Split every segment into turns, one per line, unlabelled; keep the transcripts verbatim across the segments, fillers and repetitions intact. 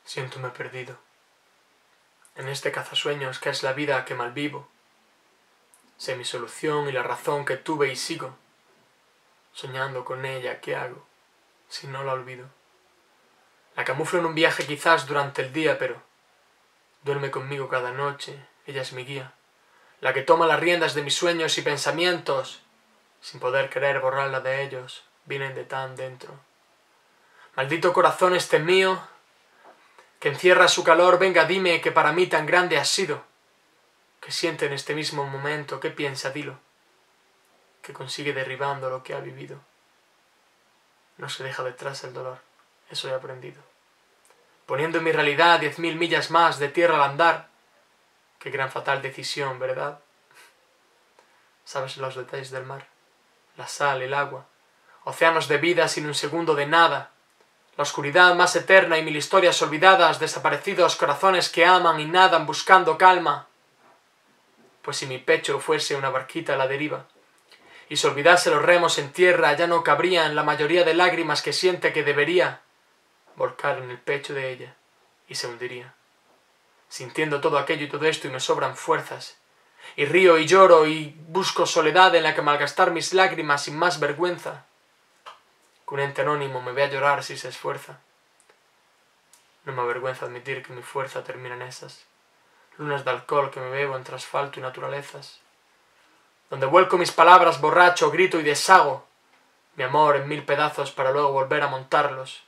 Siéntome perdido en este cazasueños que es la vida que malvivo. Sé mi solución y la razón que tuve y sigo, soñando con ella, ¿qué hago si no la olvido? La camuflo en un viaje quizás durante el día, pero duerme conmigo cada noche, ella es mi guía, la que toma las riendas de mis sueños y pensamientos, sin poder querer borrarla de ellos, vienen de tan dentro. Maldito corazón este mío, que encierra su calor, venga dime que para mí tan grande has sido, que siente en este mismo momento, que piensa, dilo, que consigue derribando lo que ha vivido. No se deja detrás el dolor, eso he aprendido. Poniendo en mi realidad diez mil millas más de tierra al andar, qué gran fatal decisión, ¿verdad? Sabes los detalles del mar, la sal, el agua, océanos de vida sin un segundo de nada, la oscuridad más eterna y mil historias olvidadas, desaparecidos corazones que aman y nadan buscando calma. Pues si mi pecho fuese una barquita a la deriva, y se olvidase los remos en tierra, ya no cabrían la mayoría de lágrimas que siente que debería volcar en el pecho de ella, y se hundiría. Sintiendo todo aquello y todo esto y me sobran fuerzas, y río y lloro y busco soledad en la que malgastar mis lágrimas sin más vergüenza, que un ente anónimo me vea llorar si se esfuerza. No me avergüenza admitir que mi fuerza termina en esas lunas de alcohol que me bebo entre asfalto y naturalezas, donde vuelco mis palabras borracho, grito y deshago mi amor en mil pedazos para luego volver a montarlos.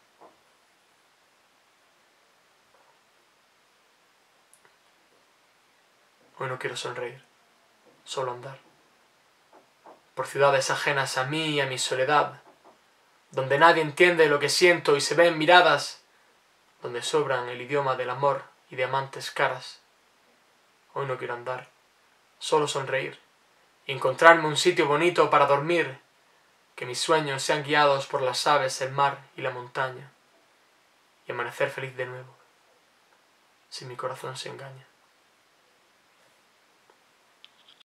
Hoy no quiero sonreír, solo andar por ciudades ajenas a mí y a mi soledad, donde nadie entiende lo que siento y se ven miradas, donde sobran el idioma del amor y de amantes caras. Hoy no quiero andar, solo sonreír y encontrarme un sitio bonito para dormir, que mis sueños sean guiados por las aves, el mar y la montaña, y amanecer feliz de nuevo, si mi corazón se engaña.